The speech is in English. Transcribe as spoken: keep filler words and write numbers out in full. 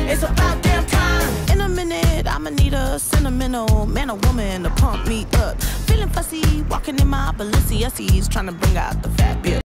It's about damn time. In a minute, I'ma need a sentimental man or woman to pump me up. Feeling fussy, walking in my Balenciennes, trying to bring out the fat bitch.